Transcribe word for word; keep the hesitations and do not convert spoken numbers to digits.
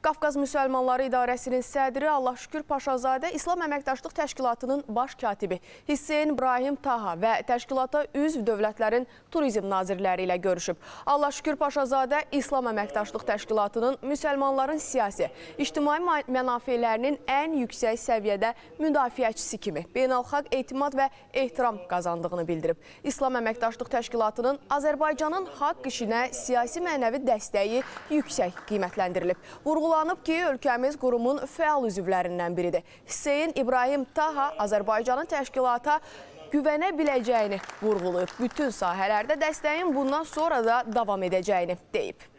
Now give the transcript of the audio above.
Qafqaz Müsəlmanları İdarəsinin sədri Allahşükür Paşazadə İslam Əməkdaşlıq Təşkilatının baş katibi Hüseyn İbrahim Taha və təşkilata üzv dövlətlərin turizm nazirləri ilə görüşüb. Allahşükür Paşazadə İslam Əməkdaşlıq Təşkilatının müsəlmanların siyasi, ictimai mənafelərinin ən yüksək səviyyədə müdafiəçisi kimi beynəlxalq etimad və ehtiram qazandığını bildirib. İslam Əməkdaşlıq Təşkilatının Azərbaycanın haqq işinə siyasi mənəvi dəstəyi yüksək qiymətləndirilib. Vurğulanıb ki, ölkəmiz qurumun fəal üzvlərindən biridir. Hüseyn İbrahim Taha Azərbaycanın təşkilata güvənə biləcəyini vurğulayıb. Bütün sahələrdə dəstəyin bundan sonra da davam edəcəyini deyib.